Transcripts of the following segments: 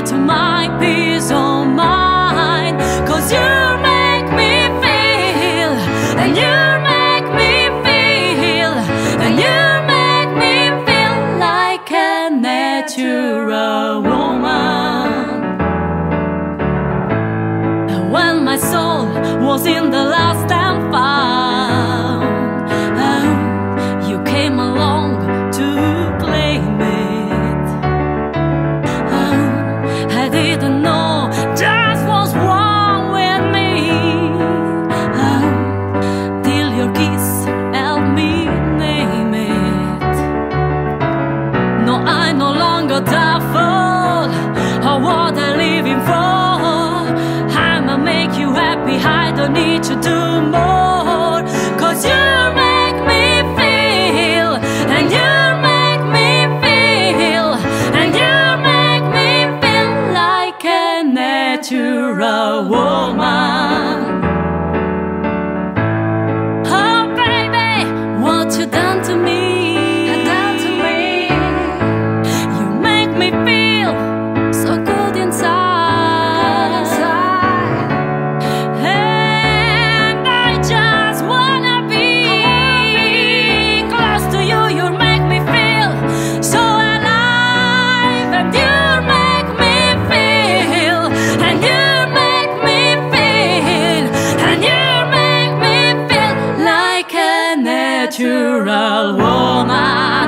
to my peace of mind. 'Cause you make me feel, and you make me feel, and you make me feel like a natural woman. And when my soul was in the last and found, oh, you came along to claim it. Oh, I didn't know just what's wrong with me. Oh, till your kiss helped me name it. No, I no longer doubtful of what I'm living for. I'ma make you happy, I don't need to do more. 'Cause you make me feel, and you make me feel, and you make me feel like a natural woman. Oh baby, what you done to me? You make me feel so good inside. And I just wanna be close to you. You make me feel so alive. And you make me feel, and you make me feel, and you make me feel like a natural woman.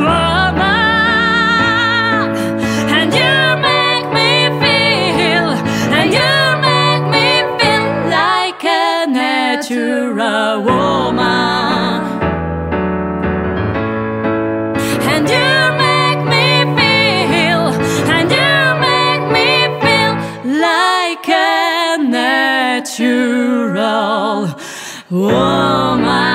And you make me feel, and you make me feel like a natural woman. And you make me feel, and you make me feel like a natural woman.